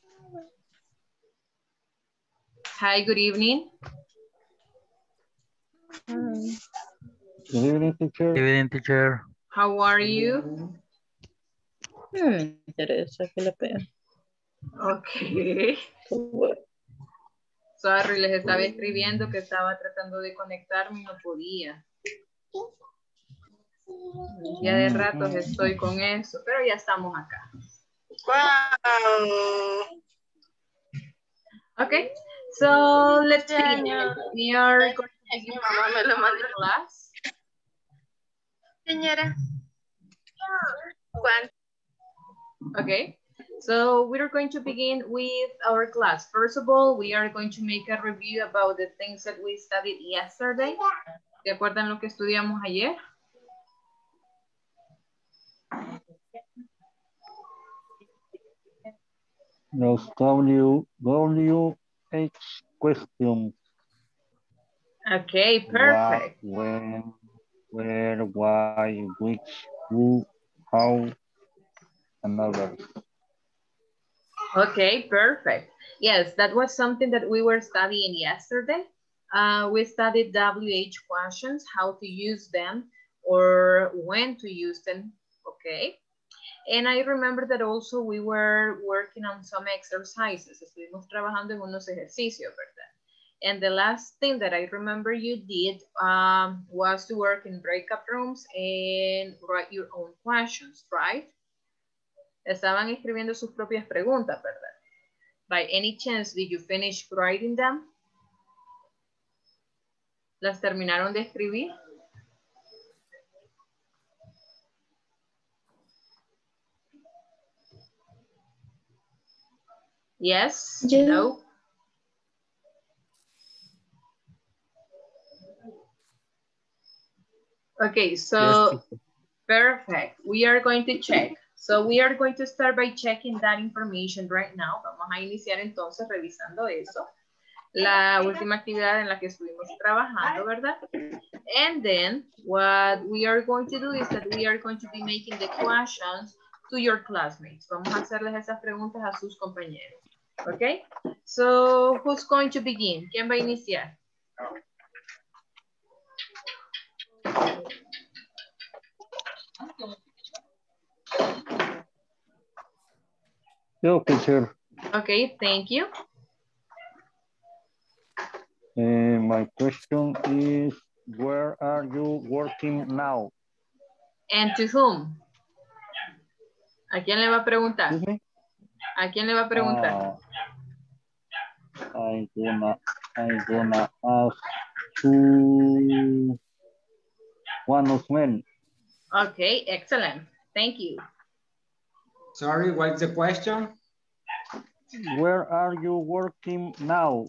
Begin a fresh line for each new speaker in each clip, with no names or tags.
Hi, good evening.
Good evening, teacher.
Good evening, teacher.
How are you?
Me interesa que le peguen.
Okay. Sorry, les estaba escribiendo que estaba tratando de conectarme y no podía. Ya de ratos estoy con eso, pero ya estamos acá.
Wow.
Okay, so let's begin. We are going to begin
Mamá me lo mandó.
the class.
Señora. ¿Cuánto?
Okay, so we are going to begin with our class. First of all, we are going to make a review about the things that we studied yesterday. ¿Se acuerdan lo que estudiamos ayer?
Los WH questions.
Okay, perfect.
What, when, where, why, which, who, how, and others.
Okay, perfect. Yes, that was something that we were studying yesterday. We studied WH questions, how to use them, or when to use them, okay? And I remember that also we were working on some exercises. Estuvimos trabajando en unos ejercicios, ¿verdad? And the last thing that I remember you did was to work in breakout rooms and write your own questions, right? Estaban escribiendo sus propias preguntas, ¿verdad? By any chance, did you finish writing them? ¿Las terminaron de escribir? Yes?
Yeah.
No? Okay, so perfect. We are going to check. So we are going to start by checking that information right now. Vamos a iniciar entonces revisando eso. La última actividad en la que estuvimos trabajando, ¿verdad? And then what we are going to do is that we are going to be making the questions to your classmates. Vamos a hacerles esas preguntas a sus compañeros. Okay? So who's going to begin? ¿Quién va a iniciar?
Yo, teacher.
Okay, thank you.
My question is, where are you working now?
And to whom? ¿A quién le va a preguntar?
Excuse me?
¿A quién le va a preguntar?
I'm gonna ask to one of men.
Okay, excellent. Thank you.
Sorry, what's the question?
Where are you working now?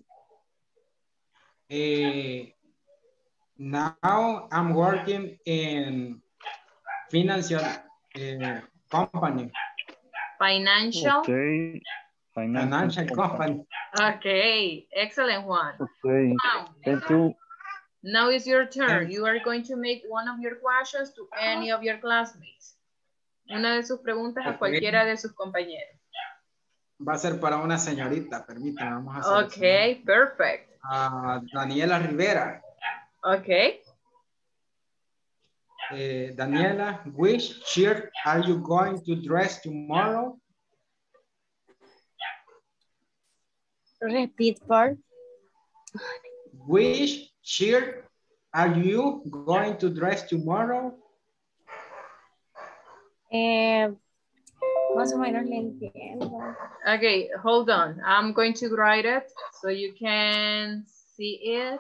Now I'm working in financial company.
Financial?
Okay.
Financial company.
Okay, excellent one.
Okay,
Wow.
thank you.
Now is your turn. You are going to make one of your questions to any of your classmates. Una de sus preguntas a cualquiera de sus compañeros.
Va a ser para una señorita, permítame, vamos a hacer.
Okay, perfect.
Daniela Rivera.
Okay.
Daniela, which shirt are you going to dress tomorrow?
Repeat part.
Which shirt are you going to dress tomorrow?
Más o menos le entiendo.
Okay, hold on. I'm going to write it so you can see it.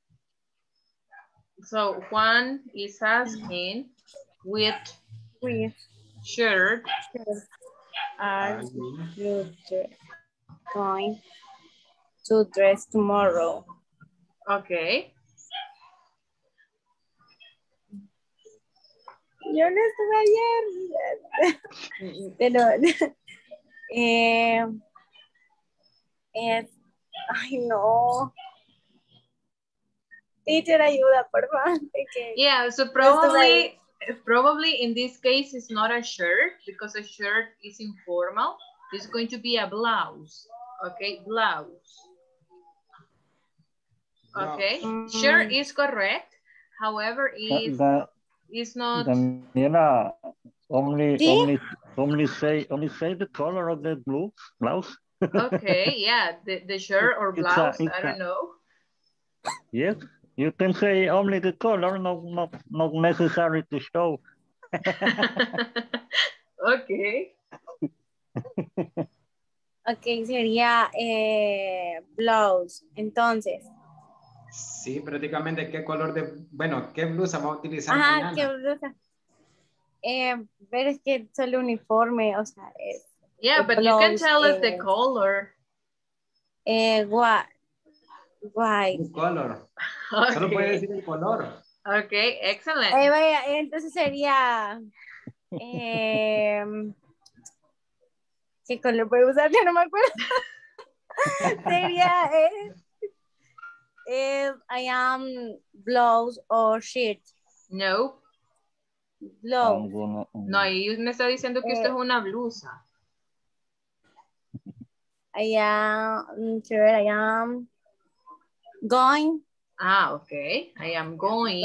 So Juan is asking with shirt.
Are you going to dress tomorrow?
Okay.
Yo no estuve ayer, pero ay no. Teacher, ayuda, por favor.
Yeah, so probably in this case it's not a shirt because a shirt is informal. It's going to be a blouse. Okay, blouse. Okay, sure is correct. However, is not.
Daniela, only
¿Sí?
only say the color of the blue blouse.
Okay, yeah, the shirt or blouse, I don't know.
Yes, you can say only the color, not necessary to show.
Okay.
Ok, sería blouse. Entonces.
Sí, prácticamente qué color de, bueno, qué blusa va a utilizar
Ajá, qué
mañana.
blusa. Pero es que solo uniforme, o sea, es.
Yeah, but you can tell us the color.
White.
Un color.
Okay.
Solo puede decir el color.
Okay, excellent.
Vaya, entonces sería. ¿Qué color puede usar? Ya no me acuerdo. Sería. I am blouse or shirt.
No.
Blouse.
No, y me está diciendo que usted es una blusa.
I am going.
Ah, okay. I am going.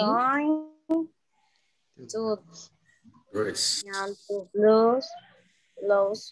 To
Dress.
to blouse.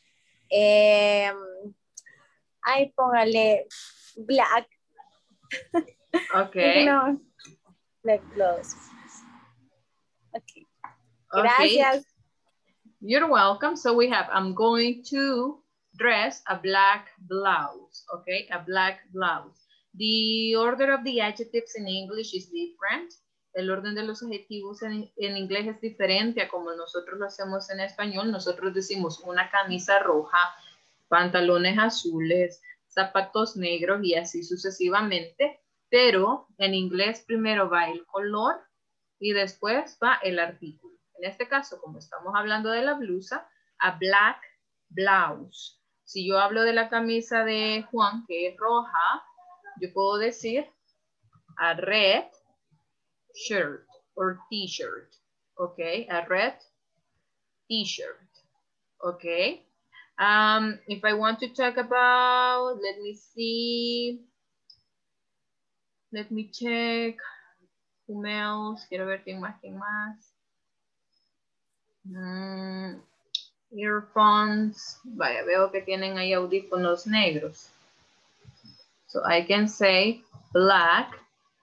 Ay, póngale black.
Okay.
No, black blouse. Okay.
Okay.
Gracias.
You're welcome. So we have, I'm going to dress a black blouse. Okay, a black blouse. The order of the adjectives in English is different. El orden de los adjetivos en inglés es diferente a como nosotros lo hacemos en español. Nosotros decimos una camisa roja, pantalones azules, zapatos negros y así sucesivamente. Pero en inglés primero va el color y después va el artículo. En este caso, como estamos hablando de la blusa, a black blouse. Si yo hablo de la camisa de Juan, que es roja, yo puedo decir a red shirt or t-shirt. Okay, a red t-shirt. Okay. If I want to talk about, let me see. Let me check. Who else? Quiero ver quién más. Earphones. Vaya, veo que tienen ahí audífonos negros. So I can say black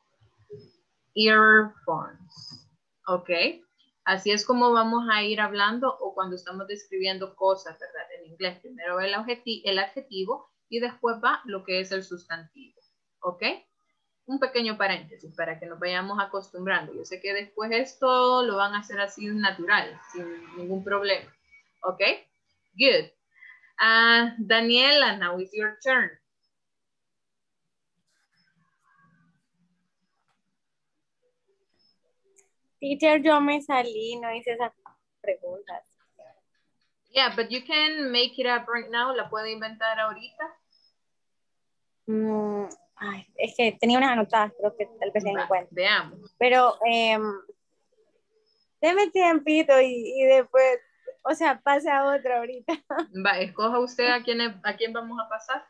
earphones. Ok. Así es como vamos a ir hablando o cuando estamos describiendo cosas, ¿verdad? En inglés, primero el adjetivo y después va lo que es el sustantivo. ¿Ok? Un pequeño paréntesis para que nos vayamos acostumbrando. Yo sé que después esto lo van a hacer así natural, sin ningún problema. ¿Ok? Good. Daniela, now it's your turn.
Teacher, yo me salí, no hice esas preguntas.
Yeah, but you can make it up right now. La puedo inventar ahorita.
Ay, es que tenía unas anotadas, creo que tal vez se encuentren.
Veamos.
Pero, deme tiempito y después, o sea, pase a otro ahorita.
Va, escoja usted a quién vamos a pasar.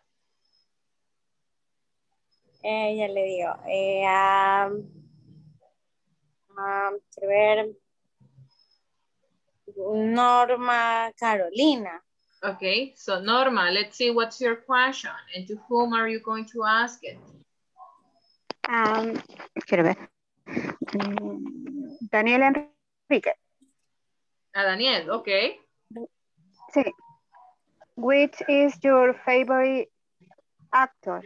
Ya le digo. Quiero ver. Norma Carolina.
Okay, so Norma, let's see what's your question and to whom are you going to ask it?
Quiero ver. Daniel Enrique.
Daniel, okay.
Sí. Which is your favorite actor?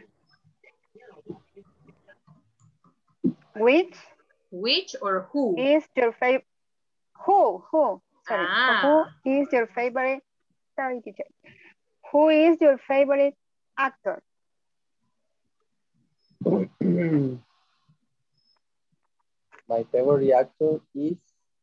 Which or who?
Is your favorite? Who? Sorry.
Ah.
Who is your favorite? Sorry, teacher. Who is your favorite actor?
My favorite actor is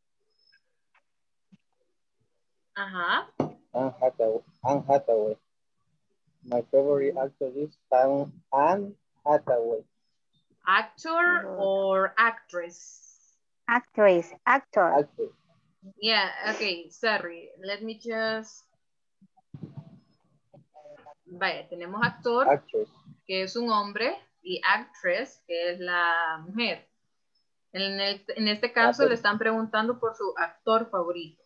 Anne Hathaway. My favorite actor is Anne Hathaway.
Actor or actress?
Actor.
Yeah, okay, sorry. Let me just... Vaya, tenemos actor,
actress,
que es un hombre, y actress, que es la mujer. En este caso le están preguntando por su actor favorito.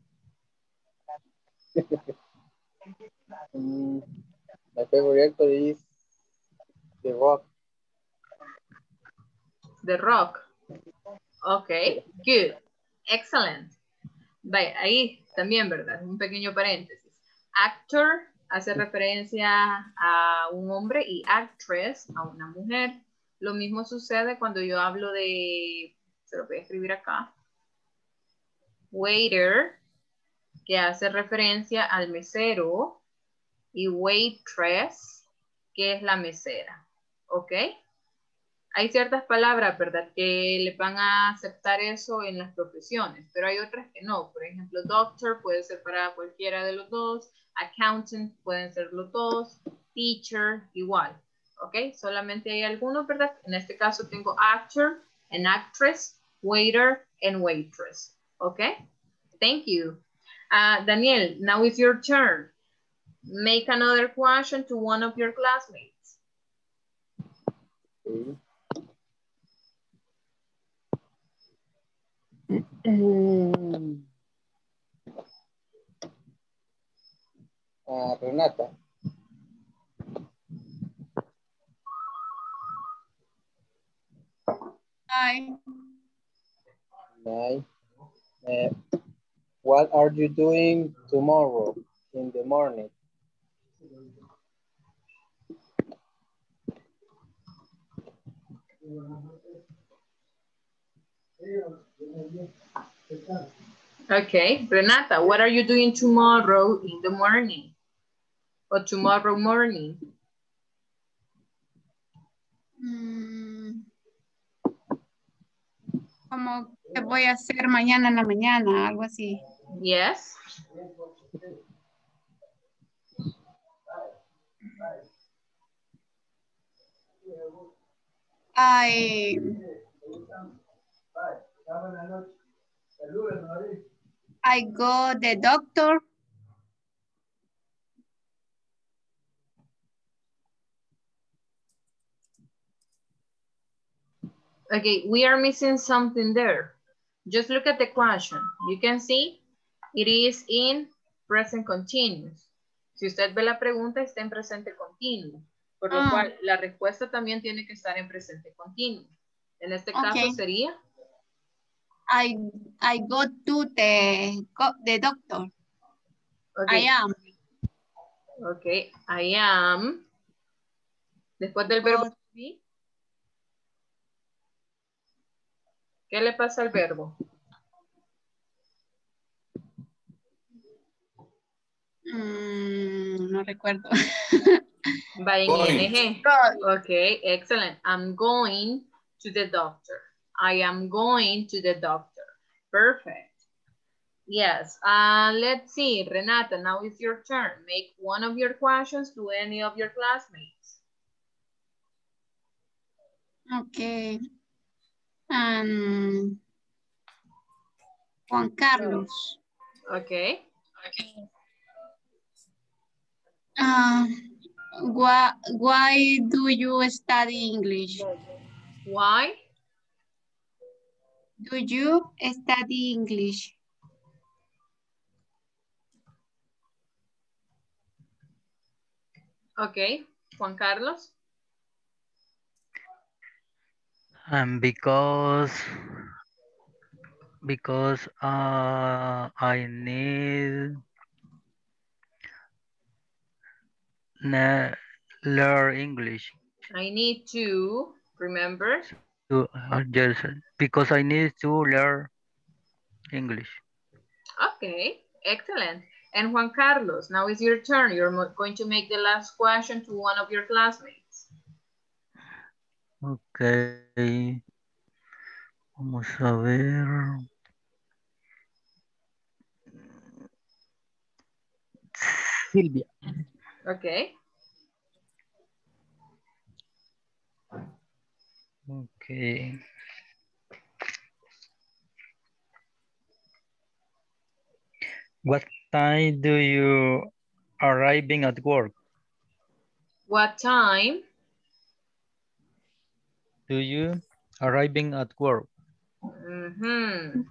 My favorite actor is The Rock.
The Rock. Ok, good. Excellent. Vaya, ahí también, ¿verdad? Un pequeño paréntesis. Actor hace referencia a un hombre y actress a una mujer. Lo mismo sucede cuando yo hablo de, se lo voy a escribir acá, waiter, que hace referencia al mesero, y waitress, que es la mesera. ¿Ok? Hay ciertas palabras, ¿verdad?, que le van a aceptar eso en las profesiones, pero hay otras que no. Por ejemplo, doctor puede ser para cualquiera de los dos, accountant pueden ser los dos, teacher igual, ¿ok? Solamente hay algunos, ¿verdad? En este caso tengo actor and actress, waiter and waitress, ¿ok? Thank you. Daniel, now it's your turn. Make another question to one of your classmates.
Okay. Renata.
Hi.
Hi. What are you doing tomorrow in the morning?
Okay, Renata, what are you doing tomorrow in the morning? Or tomorrow morning?
Como que voy a hacer mañana en la mañana, algo así.
Yes.
I go the doctor.
Okay, we are missing something there. Just look at the question. You can see it is in present continuous. Si usted ve la pregunta, está en presente continuo. Por lo cual, la respuesta también tiene que estar en presente continuo. En este caso sería...
I go to the doctor.
Okay.
I am.
Ok, I am. Después del verbo to be. ¿Qué le pasa al verbo?
No recuerdo.
Va en ing. Ok, excellent. I'm going to the doctor. I am going to the doctor. Perfect. Yes. Let's see, Renata, now it's your turn. Make one of your questions to any of your classmates.
Okay. Juan Carlos.
Okay.
Why do you study English?
Why?
Do you study English?
Okay. Juan Carlos?
Because I need learn English.
I need to remember.
Yes, because I need to learn English.
Okay, excellent. And Juan Carlos, now is your turn. You're going to make the last question to one of your classmates.
Okay. Vamos a ver. Silvia.
Okay.
Okay. What time do you arriving at work?
What time
do you arriving at work?
Mm-hmm.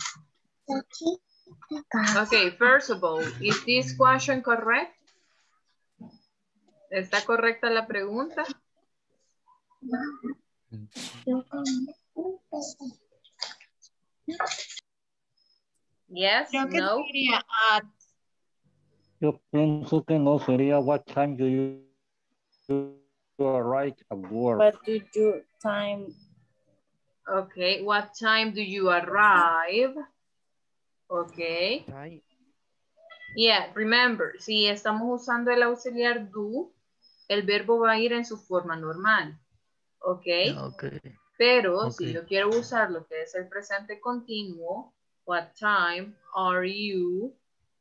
Okay, first of all, is this question correct? ¿Está correcta la pregunta? Yes,
Creo que
no.
sería at.
Yo pienso que no sería what time do you arrive at work.
What do you time?
Okay, what time do you arrive? Okay. Yeah, remember, si estamos usando el auxiliar do, el verbo va a ir en su forma normal. Okay.
Okay.
Pero si
Okay.
yo quiero usar lo que es el presente continuo, what time are you?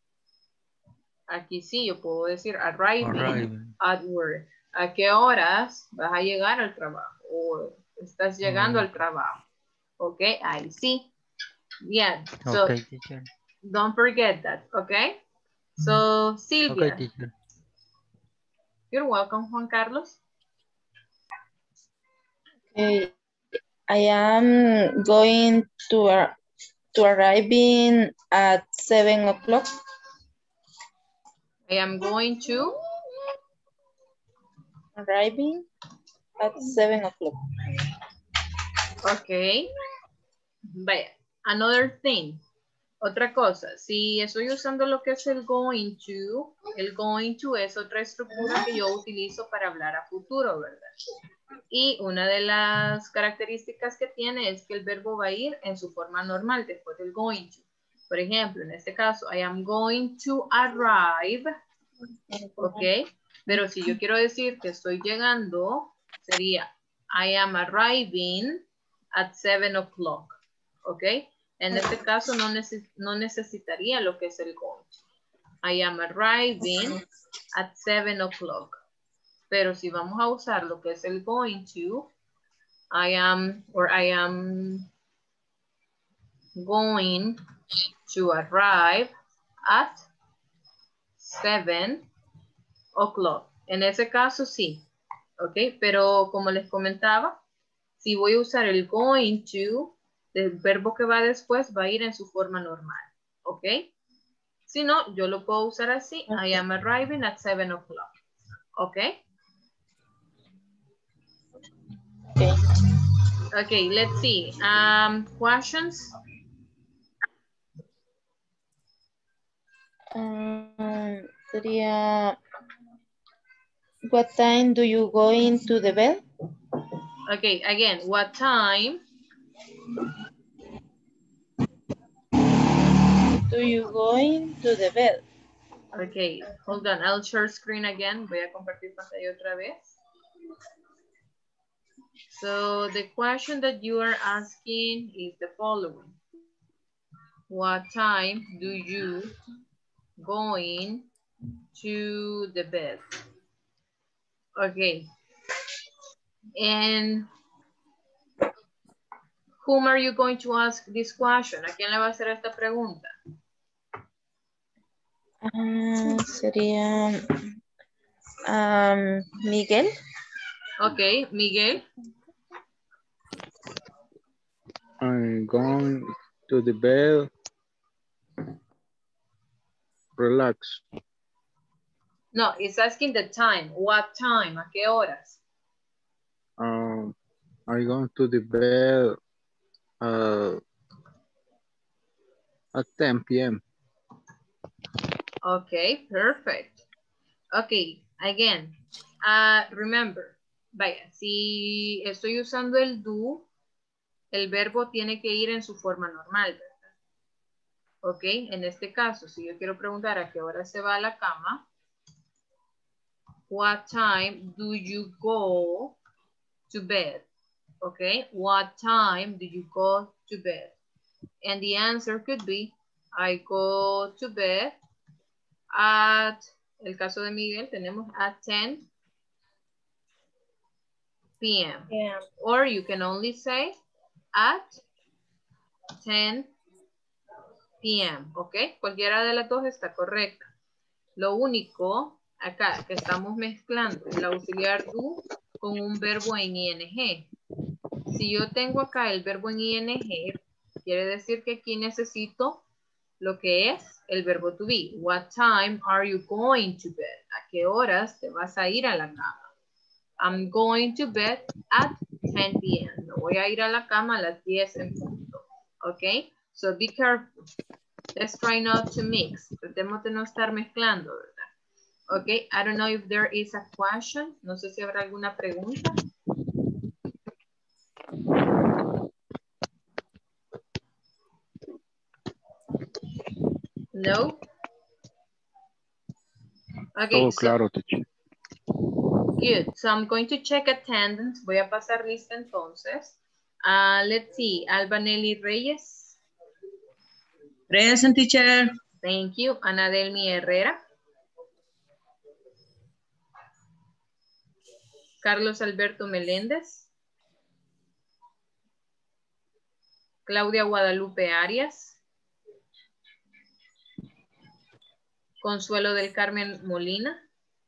Aquí sí, yo puedo decir arriving at work. ¿A qué horas vas a llegar al trabajo? O estás llegando al trabajo. Ok, ahí sí. Yeah, so
Okay, teacher.
don't forget that, okay? So, Silvia.
Okay, teacher.
You're welcome, Juan Carlos.
Okay. I am going to arriving at 7 o'clock.
I am going to.
Arriving at 7 o'clock.
Ok. Vaya, another thing. Otra cosa, si estoy usando lo que es el going to es otra estructura que yo utilizo para hablar a futuro, ¿verdad? Y una de las características que tiene es que el verbo va a ir en su forma normal después del going to. Por ejemplo, en este caso, I am going to arrive, ¿ok? Pero si yo quiero decir que estoy llegando, sería I am arriving at 7 o'clock, ¿ok? En este caso no necesitaría lo que es el going to. I am arriving at 7 o'clock. Pero si vamos a usar lo que es el going to, I am going to arrive at 7 o'clock. En ese caso sí, ¿ok? Pero como les comentaba, si voy a usar el going to, el verbo que va después va a ir en su forma normal, ¿ok? Si no, yo lo puedo usar así, I am arriving at 7 o'clock, ¿ok?
Okay.
Okay, let's see. Questions?
Sería, what time do you go into the bed?
Okay, again, what time
Do you go into the bed?
Okay, hold on. I'll share screen again. Voy a compartir pantalla otra vez. So the question that you are asking is the following. What time do you go in to the bed? Okay. And whom are you going to ask this question? ¿A quién le va a hacer esta pregunta?
Sería Miguel.
Okay, Miguel.
I'm going to the bed. Relax.
No, it's asking the time. What time? ¿A qué horas?
I'm going to the bed at 10 p.m.
Okay, perfect. Okay, again, remember, vaya, si estoy usando el do, el verbo tiene que ir en su forma normal, ¿verdad? Ok, en este caso, si yo quiero preguntar a qué hora se va a la cama, what time do you go to bed? Okay, what time do you go to bed? And the answer could be, I go to bed at, el caso de Miguel, tenemos at 10 p.m.
Yeah.
Or you can only say at 10 p.m. ¿Ok? Cualquiera de las dos está correcta. Lo único acá que estamos mezclando el auxiliar do con un verbo en ing. Si yo tengo acá el verbo en ing, quiere decir que aquí necesito lo que es el verbo to be. What time are you going to bed? ¿A qué horas te vas a ir a la cama? I'm going to bed at 10 p.m. Me voy a ir a la cama a las 10 en punto. ¿Ok? So be careful. Let's try not to mix. Tratemos de no estar mezclando, ¿verdad? Ok, I don't know if there is a question. No sé si habrá alguna pregunta. No? Okay,
Todo claro, teacher.
good. So I'm going to check attendance. Voy a pasar lista entonces. Let's see. Albanelli Reyes.
Present, teacher.
Thank you. Anadelmi Herrera. Carlos Alberto Meléndez. Claudia Guadalupe Arias. Consuelo del Carmen Molina.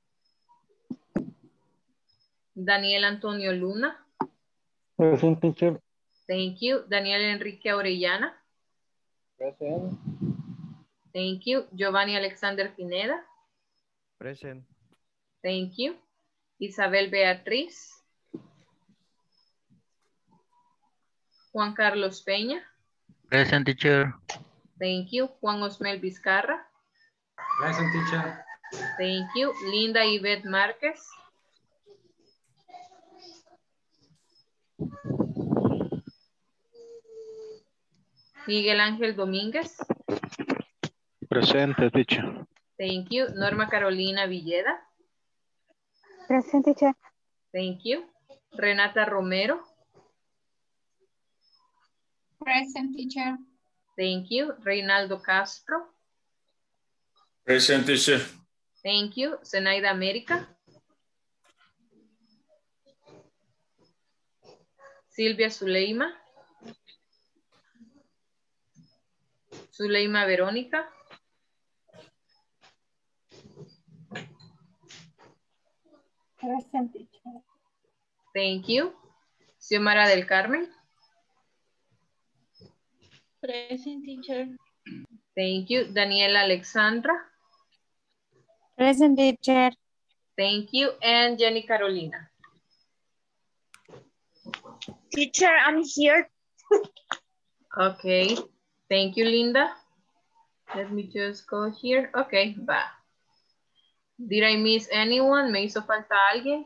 Daniel Antonio Luna.
Present, teacher.
Thank you. Daniel Enrique Orellana.
Present.
Thank you. Giovanni Alexander Pineda.
Present.
Thank you. Isabel Beatriz. Juan Carlos Peña.
Present, teacher.
Thank you. Juan Osmel Vizcarra.
Present, teacher.
Thank you. Linda Yvette Márquez. Miguel Ángel Domínguez.
Presente, teacher.
Thank you. Norma Carolina Villeda.
Present, teacher.
Thank you. Renata Romero.
Present, teacher.
Thank you. Reinaldo Castro.
Present, teacher.
Thank you. Zenaida América. Silvia Zuleima. Zuleima Verónica.
Present, teacher.
Thank you. Xiomara del Carmen.
Present, teacher.
Thank you. Daniela Alexandra.
Present, teacher.
Thank you. And Jenny Carolina.
Teacher, I'm here.
Okay. Thank you, Linda. Let me just go here. Okay, bye. Did I miss anyone? ¿Me hizo falta alguien?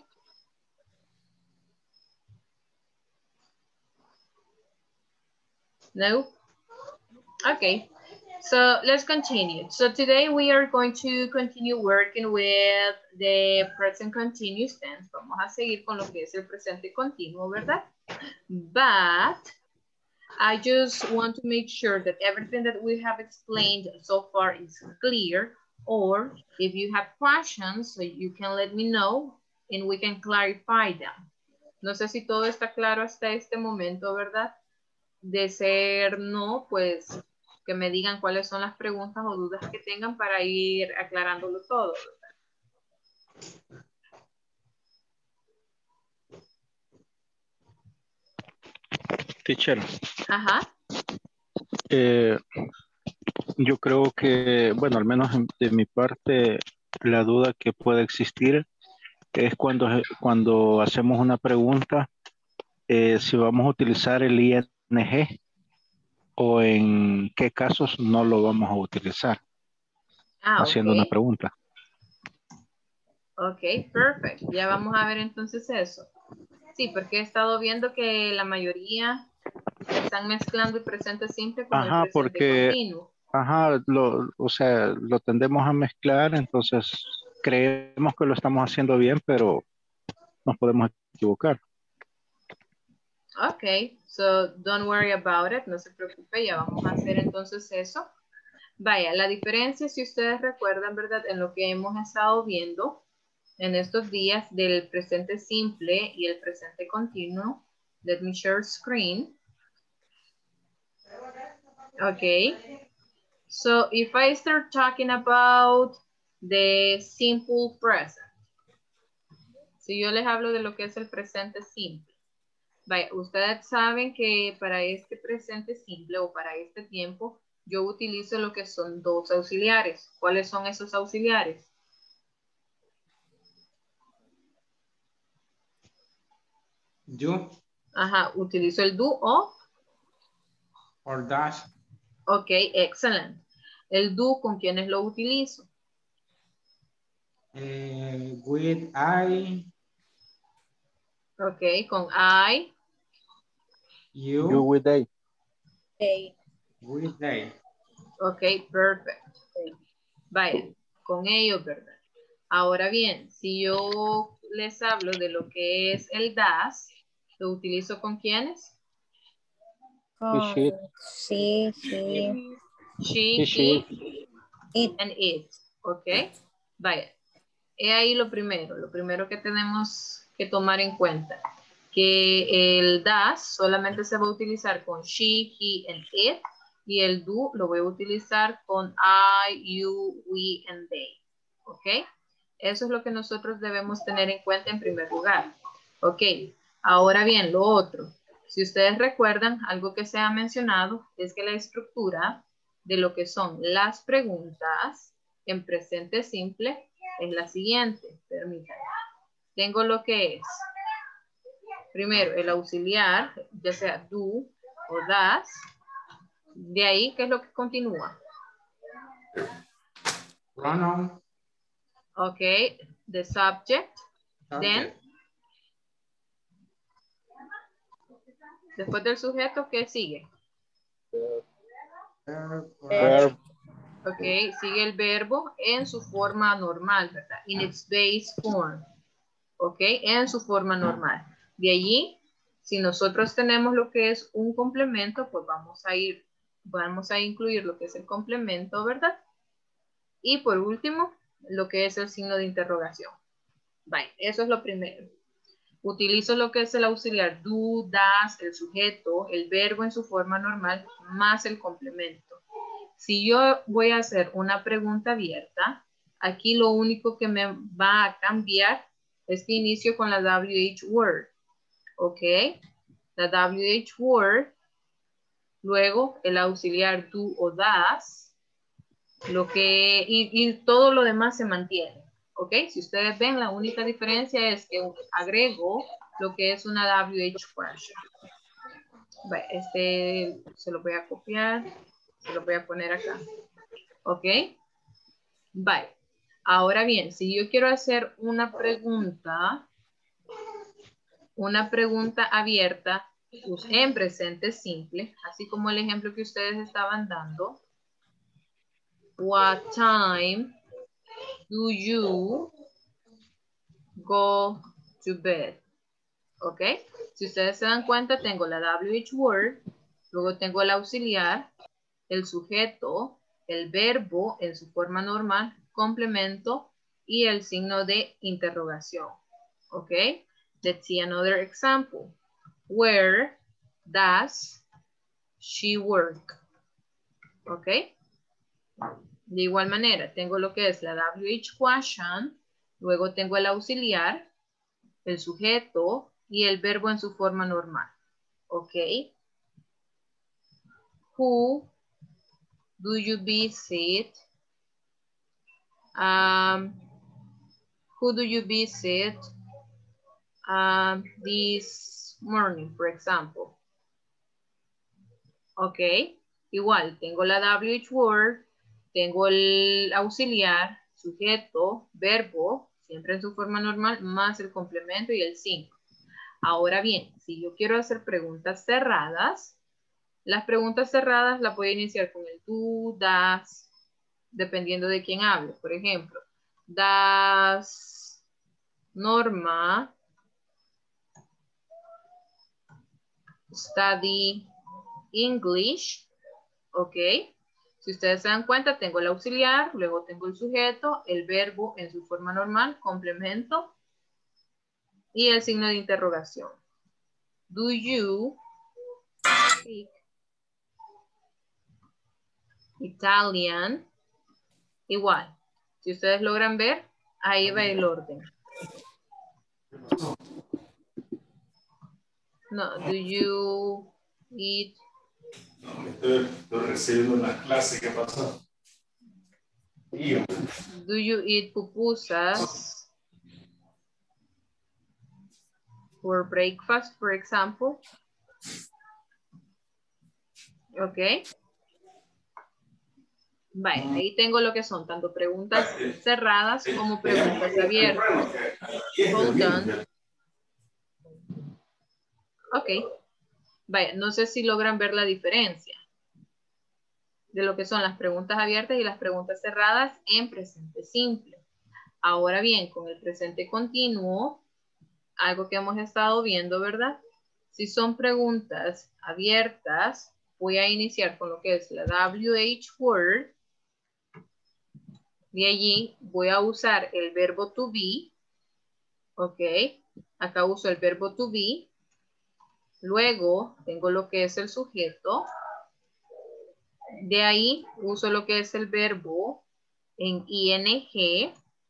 No? Okay. So let's continue. So today we are going to continue working with the present continuous tense. Vamos a seguir con lo que es el presente continuo, ¿verdad? But I just want to make sure that everything that we have explained so far is clear, or if you have questions, so you can let me know and we can clarify them. No sé si todo está claro hasta este momento, ¿verdad? De ser no, pues que me digan cuáles son las preguntas o dudas que tengan para ir aclarándolo todo, ¿verdad?
Teacher.
Ajá.
Yo creo que, bueno, al menos de mi parte, la duda que puede existir es cuando hacemos una pregunta, si vamos a utilizar el ING o en qué casos no lo vamos a utilizar haciendo una pregunta.
Ok, perfecto. Ya vamos a ver entonces eso. Sí, porque he estado viendo que la mayoría están mezclando el presente simple con el presente continuo.
Ajá, o sea, lo tendemos a mezclar, entonces creemos que lo estamos haciendo bien, pero nos podemos equivocar.
Ok, so don't worry about it, no se preocupe, ya vamos a hacer entonces eso. Vaya, la diferencia, si ustedes recuerdan, ¿verdad? En lo que hemos estado viendo en estos días del presente simple y el presente continuo. Let me share screen. Okay. So if I start talking about de simple present. Si yo les hablo de lo que es el presente simple. Vaya, ustedes saben que para este presente simple o para este tiempo, yo utilizo lo que son dos auxiliares. ¿Cuáles son esos auxiliares?
Do.
Ajá, utilizo el do o
Or does.
ok, excelente. El do, ¿con quiénes lo utilizo?
With I.
Ok, con I.
You.
with they.
With they.
Ok, perfecto. Vaya, con ellos, ¿verdad? Ahora bien, si yo les hablo de lo que es el das, ¿lo utilizo con quiénes?
Sí, sí.
She, he, and it. ¿Ok? Vaya. He ahí lo primero que tenemos que tomar en cuenta, que el das solamente se va a utilizar con she, he, and it, y el do lo voy a utilizar con I, you, we, and they. ¿Ok? Eso es lo que nosotros debemos tener en cuenta en primer lugar. ¿Ok? Ahora bien, lo otro. Si ustedes recuerdan, algo que se ha mencionado es que la estructura de lo que son las preguntas en presente simple es la siguiente. Permítanme. Tengo lo que es, primero, el auxiliar, ya sea do o das. De ahí, ¿qué es lo que continúa?
Pronoun.
Ok, the subject. Then, después del sujeto, ¿qué sigue?
Verb.
Ok, sigue el verbo en su forma normal, ¿verdad? In its base form. Ok, en su forma normal. De allí, si nosotros tenemos lo que es un complemento, pues vamos a incluir lo que es el complemento, ¿verdad? Y por último, lo que es el signo de interrogación. Vale, eso es lo primero. Utilizo lo que es el auxiliar do, das, el sujeto, el verbo en su forma normal, más el complemento. Si yo voy a hacer una pregunta abierta, aquí lo único que me va a cambiar es que inicio con la WH word. ¿Ok? La WH word, luego el auxiliar do o das, y todo lo demás se mantiene. ¿Ok? Si ustedes ven, la única diferencia es que agrego lo que es una WH question. Este se lo voy a copiar, se lo voy a poner acá. ¿Ok? Vale. Ahora bien, si yo quiero hacer una pregunta abierta en presente simple, así como el ejemplo que ustedes estaban dando. What time do you go to bed? ¿Ok? Si ustedes se dan cuenta, tengo la WH word, luego tengo el auxiliar, el sujeto, el verbo en su forma normal, complemento y el signo de interrogación. ¿Ok? Let's see another example. Where does she work? ¿Ok? De igual manera, tengo lo que es la WH question, luego tengo el auxiliar, el sujeto y el verbo en su forma normal. ¿Ok? Who do you visit? Who do you visit this morning, for example? Ok, igual, tengo la WH word, tengo el auxiliar, sujeto, verbo, siempre en su forma normal, más el complemento y el signo. Ahora bien, si yo quiero hacer preguntas cerradas, las preguntas cerradas las voy a iniciar con el do, das, dependiendo de quién hable. Por ejemplo, das Norma study English? ¿Ok? Si ustedes se dan cuenta, tengo el auxiliar, luego tengo el sujeto, el verbo en su forma normal, complemento y el signo de interrogación. Do you speak Italian? Igual. Si ustedes logran ver, ahí va el orden. No, do you eat?
Estoy recibiendo una clase que pasó.
Do you eat pupusas for breakfast, for example? Ok. Vale, ahí tengo lo que son tanto preguntas cerradas como preguntas abiertas. Hold on. Ok. Vaya, no sé si logran ver la diferencia de lo que son las preguntas abiertas y las preguntas cerradas en presente simple. Ahora bien, con el presente continuo, algo que hemos estado viendo, ¿verdad? Si son preguntas abiertas, voy a iniciar con lo que es la WH word. De allí voy a usar el verbo to be. Ok. Acá uso el verbo to be. Luego tengo lo que es el sujeto. De ahí uso lo que es el verbo en ing,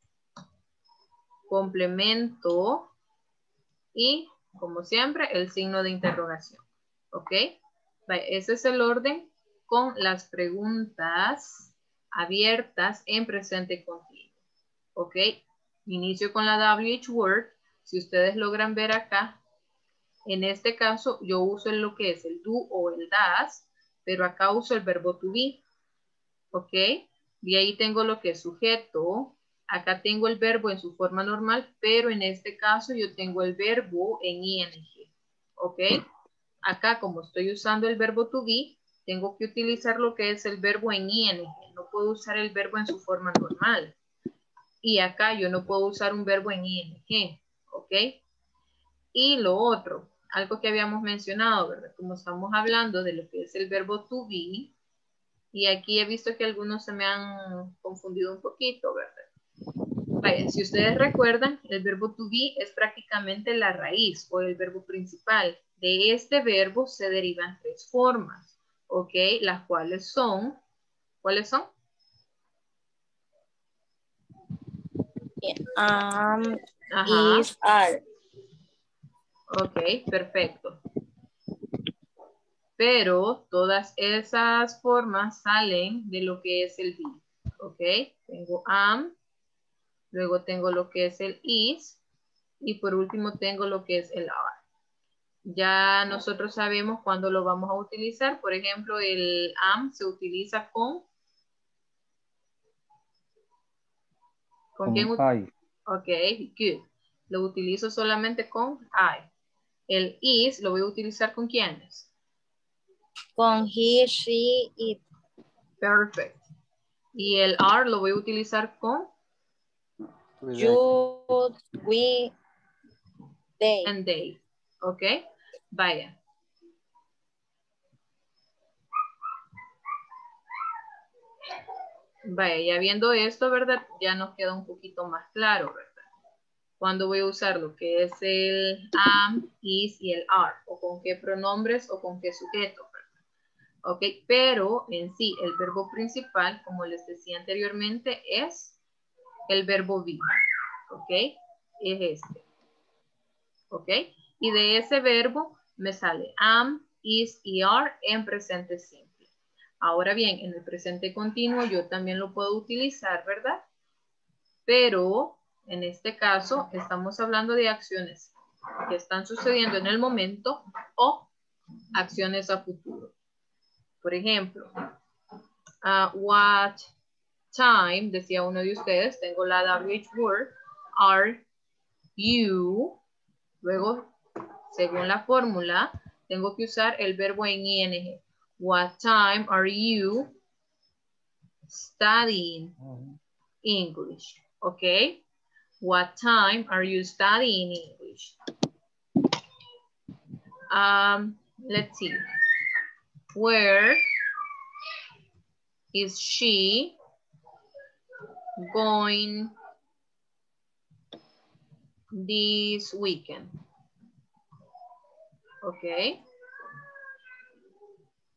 complemento y, como siempre, el signo de interrogación. ¿Ok? Ese es el orden con las preguntas abiertas en presente continuo. ¿Ok? Inicio con la WH word. Si ustedes logran ver acá, en este caso yo uso lo que es el do o el das, pero acá uso el verbo to be. ¿Ok? De ahí tengo lo que es sujeto. Acá tengo el verbo en su forma normal, pero en este caso yo tengo el verbo en ing. ¿Ok? Acá, como estoy usando el verbo to be, tengo que utilizar lo que es el verbo en ing. No puedo usar el verbo en su forma normal. Y acá yo no puedo usar un verbo en ing. ¿Ok? Y lo otro, algo que habíamos mencionado, ¿verdad? Como estamos hablando de lo que es el verbo to be, y aquí he visto que algunos se me han confundido un poquito, ¿verdad? Vaya, si ustedes recuerdan, el verbo to be es prácticamente la raíz o el verbo principal. De este verbo se derivan tres formas, ¿ok? Las cuales son, ¿cuáles son? Ajá.
Is, are.
Ok, perfecto. Pero todas esas formas salen de lo que es el be. ¿Ok? Tengo am, luego tengo lo que es el is, y por último tengo lo que es el are. Ya nosotros sabemos cuándo lo vamos a utilizar. Por ejemplo, el am se utiliza con... ¿Con quién?
I.
Ok, good. Lo utilizo solamente con I. El is lo voy a utilizar con quiénes?
Con he, she, it.
Perfect. Y el are lo voy a utilizar con
You, we, they.
and they. ¿Ok? Vaya. Vaya, ya viendo esto, ¿verdad? Ya nos queda un poquito más claro, ¿verdad? Cuando voy a usar lo que es el am, is y el are. O con qué pronombres o con qué sujeto, ¿verdad? ¿Ok? Pero en sí, el verbo principal, como les decía anteriormente, es el verbo be. ¿Ok? Es este. ¿Ok? Y de ese verbo me sale am, is y are en presente simple. Ahora bien, en el presente continuo yo también lo puedo utilizar, ¿verdad? Pero en este caso estamos hablando de acciones que están sucediendo en el momento o acciones a futuro. Por ejemplo, what time, decía uno de ustedes, tengo la WH word, are you, luego, según la fórmula, tengo que usar el verbo en ing. What time are you studying English? Okay. What time are you studying English? Let's see. Where is she going this weekend? Okay.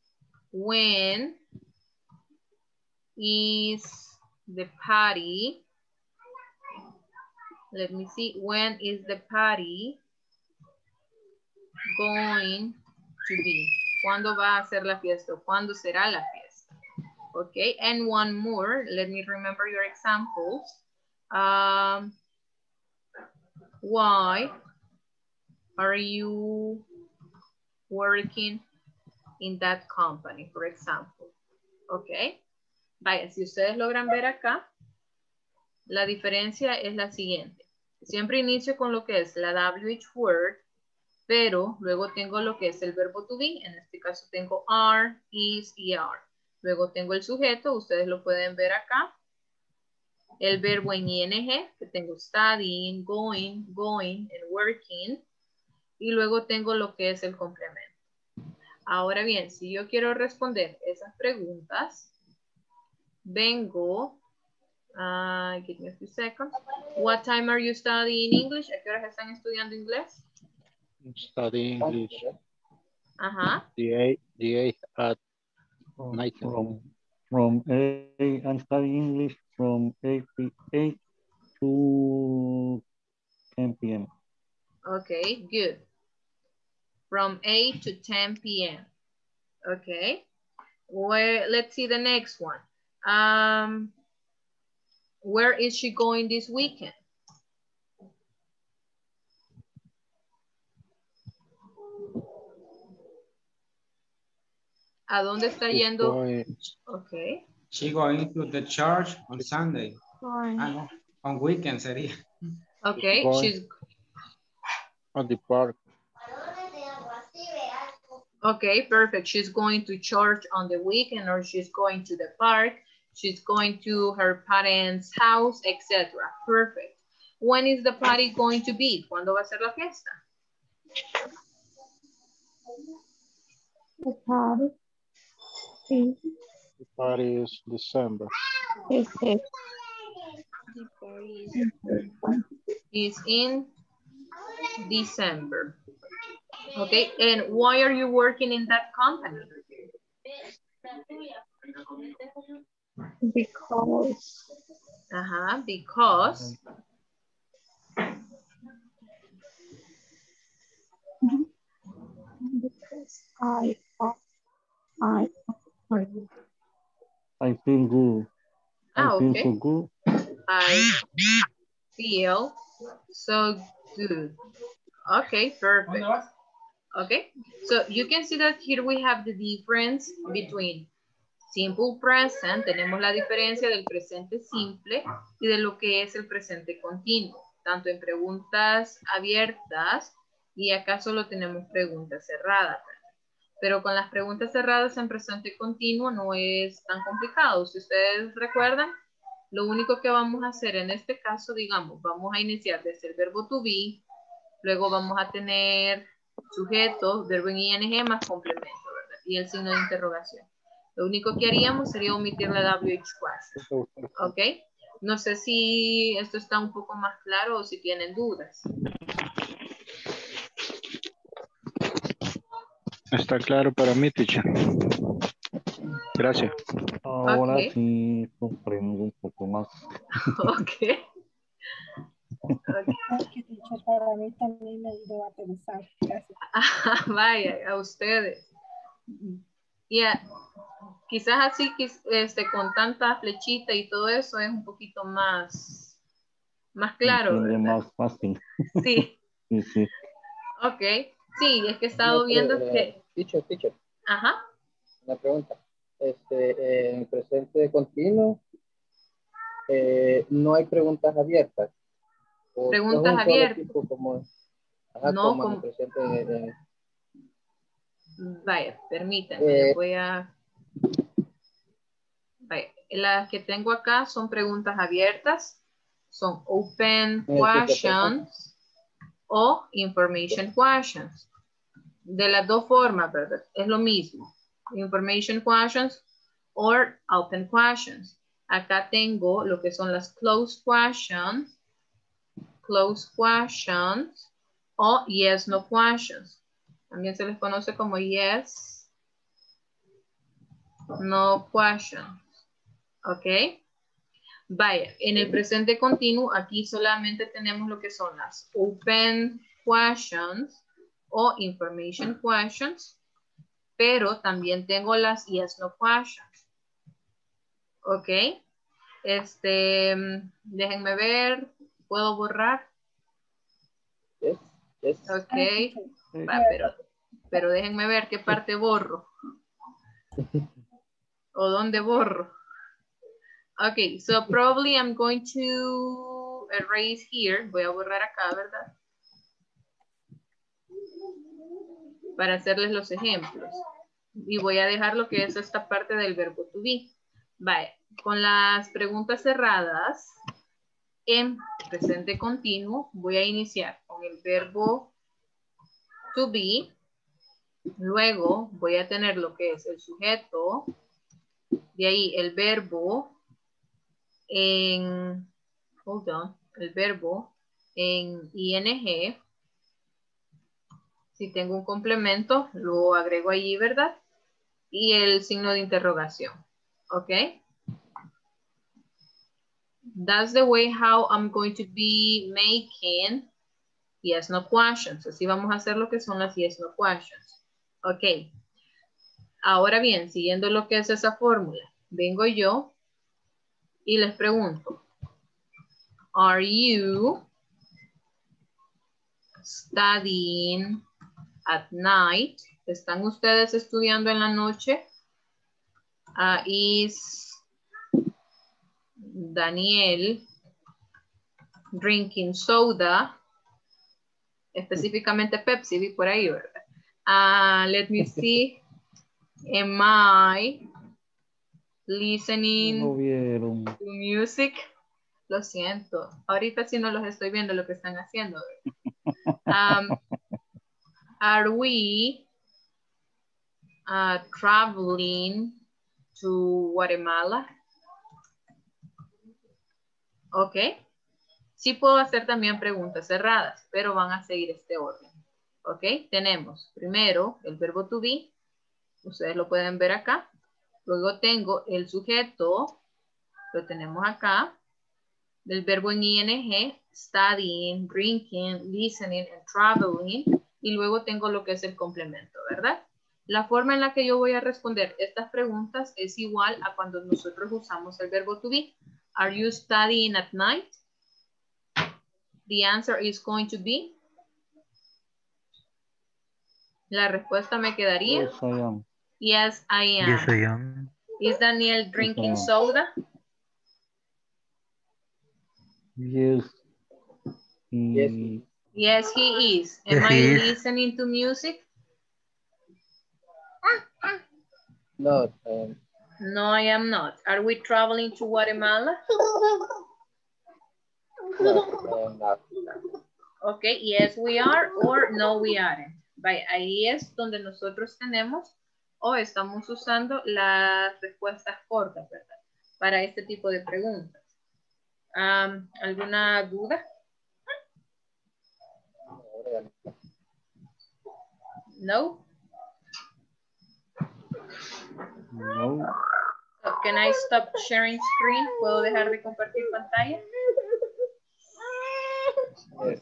When is the party Let me see. When is the party going to be? ¿Cuándo va a ser la fiesta? ¿Cuándo será la fiesta? Okay, and one more. Let me remember your examples. Why are you working in that company, for example? Okay. Vaya, si ustedes logran ver acá, la diferencia es la siguiente. Siempre inicio con lo que es la WH word, pero luego tengo lo que es el verbo to be. En este caso tengo are, is y are. Luego tengo el sujeto, ustedes lo pueden ver acá. El verbo en ing, que tengo studying, going, and working. Y luego tengo lo que es el complemento. Ahora bien, si yo quiero responder esas preguntas, vengo, give me a few seconds. What time are you studying English? ¿A qué horas están estudiando inglés?
Study English.
Ajá.
The 8 at night.
From 8, I'm studying English from 8 to 10 p.m.
Okay, good. From 8 to 10 p.m. Okay. Well, let's see the next one. Where is she going this weekend? ¿A dónde está yendo? Okay.
She going to the church on Sunday. No, on weekend sería.
Okay, she's
on the park.
Okay, perfect. She's going to church on the weekend, or she's going to the park. She's going to her parents' house, etc. Perfect. When is the party going to be? ¿Cuándo va a ser la fiesta?
The party is December.
It's in December. Okay, and why are you working in that company?
Because.
Because.
I feel good. I feel
Okay.
so good.
I feel so good. Okay, perfect. Okay, so you can see that here we have the difference between simple present. Tenemos la diferencia del presente simple y de lo que es el presente continuo, tanto en preguntas abiertas y acá solo tenemos preguntas cerradas. Pero con las preguntas cerradas en presente continuo no es tan complicado. Si ustedes recuerdan, lo único que vamos a hacer en este caso, digamos, vamos a iniciar desde el verbo to be, luego vamos a tener sujeto, verbo en ing más complemento, ¿verdad? Y el signo de interrogación. Lo único que haríamos sería omitir la WH question. ¿Ok? No sé si esto está un poco más claro o si tienen dudas.
Está claro para mí, teacher. Gracias.
Ahora
Okay.
sí comprendo un poco más.
Ok.
Para mí también me ayudó a pensar. Gracias.
Vaya, a ustedes. Ya, quizás así con tanta flechita y todo eso es un poquito más claro, ¿verdad?
Más fácil.
Sí.
Sí.
Ok. Sí, es que he estado viendo que...
Teacher.
Ajá.
Una pregunta. En presente continuo no hay preguntas abiertas.
Preguntas abiertas.
Como en el presente.
Vaya, permítanme, voy a... Vaya, las que tengo acá son preguntas abiertas, son open questions o information questions. De las dos formas, ¿verdad? Es lo mismo. Information questions or open questions. Acá tengo lo que son las closed questions o yes, no questions. También se les conoce como yes, no questions. ¿Ok? Vaya, en el presente continuo, aquí solamente tenemos lo que son las open questions o information questions, pero también tengo las yes, no questions. Ok. Déjenme ver, ¿puedo borrar?
Yes, yes.
Ok. Va, pero déjenme ver qué parte borro. ¿O dónde borro? Okay, so probably I'm going to erase here. Voy a borrar acá, ¿verdad? Para hacerles los ejemplos. Y voy a dejar lo que es esta parte del verbo to be. Vale, con las preguntas cerradas en presente continuo, voy a iniciar con el verbo to be. Luego voy a tener lo que es el sujeto. De ahí el verbo en, el verbo en ing. Si tengo un complemento, lo agrego allí, ¿verdad? Y el signo de interrogación. ¿Ok? That's the way how I'm going to be making yes, no questions. Así vamos a hacer lo que son las yes, no questions. Ok. Ahora bien, siguiendo lo que es esa fórmula, vengo yo y les pregunto, are you studying at night? ¿Están ustedes estudiando en la noche? Is Daniel drinking soda? Específicamente Pepsi, vi por ahí, ¿verdad? Let me see. Am I listening to music? Lo siento. Ahorita sí no los estoy viendo lo que están haciendo. Are we traveling to Guatemala? Ok. Sí puedo hacer también preguntas cerradas, pero van a seguir este orden. Ok. Tenemos primero el verbo to be. Ustedes lo pueden ver acá. Luego tengo el sujeto. Lo tenemos acá. El verbo en ing. Studying, drinking, listening, and traveling. Y luego tengo lo que es el complemento, ¿verdad? La forma en la que yo voy a responder estas preguntas es igual a cuando nosotros usamos el verbo to be. Are you studying at night? The answer is going to be. La respuesta me quedaría.
Yes, I am.
Yes, I am.
Yes, I am.
Is Daniel drinking
Yes, I am.
soda?
Yes.
Yes.
Yes, he is. Am
Yes,
I
he is.
listening to music?
No,
No, I am not. Are we traveling to Guatemala?
no, I am not.
Okay, yes, we are, or no, we aren't. Ahí es donde nosotros tenemos o estamos usando las respuestas cortas, ¿verdad? Para este tipo de preguntas. ¿Alguna duda? No?
No.
So, can I stop sharing screen? ¿Puedo dejar de compartir pantalla?
Yes.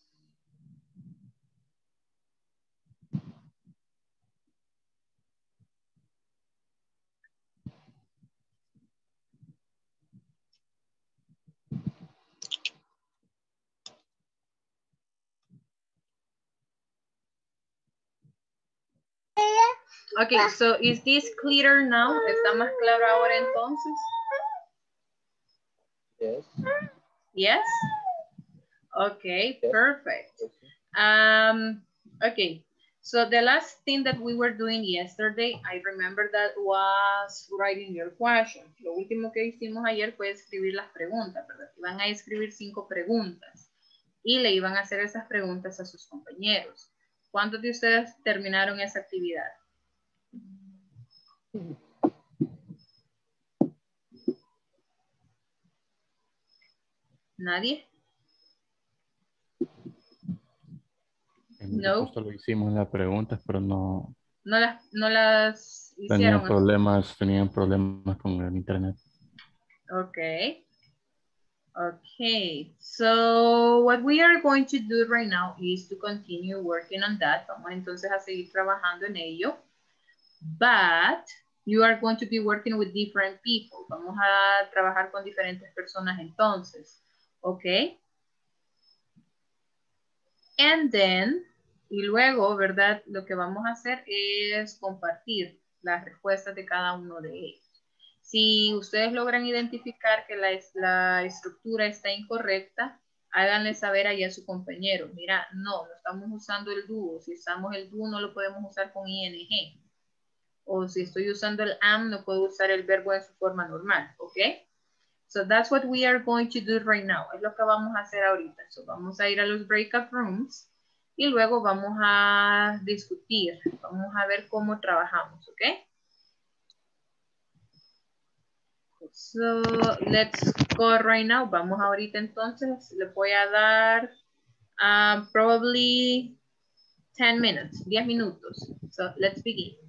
Okay, so is this clear now? ¿Está más claro ahora entonces?
Yes.
Yes? Okay,
Yes.
perfect. Okay, so the last thing that we were doing yesterday, I remember that was writing your questions. Lo último que hicimos ayer fue escribir las preguntas, ¿verdad? Iban a escribir 5 preguntas y le iban a hacer esas preguntas a sus compañeros. ¿Cuántos de ustedes terminaron esa actividad? ¿Nadie? No.
Solo hicimos las preguntas, pero no
No las hicieron.
tenían problemas con el internet.
Ok. Okay, so what we are going to do right now is to continue working on that. Vamos entonces a seguir trabajando en ello. But you are going to be working with different people. Vamos a trabajar con diferentes personas entonces. Okay. And then, y luego, ¿verdad? Lo que vamos a hacer es compartir las respuestas de cada uno de ellos. Si ustedes logran identificar que la estructura está incorrecta, háganle saber ahí a su compañero. Mira, no estamos usando el dúo. Si usamos el dúo, no lo podemos usar con ing. O si estoy usando el am, no puedo usar el verbo en su forma normal. ¿Ok? So that's what we are going to do right now. Es lo que vamos a hacer ahorita. So vamos a ir a los breakout rooms y luego vamos a discutir. Vamos a ver cómo trabajamos. ¿Ok? So, let's go right now. Vamos ahorita entonces. Le voy a dar probably 10 minutes, 10 minutos. So, let's begin.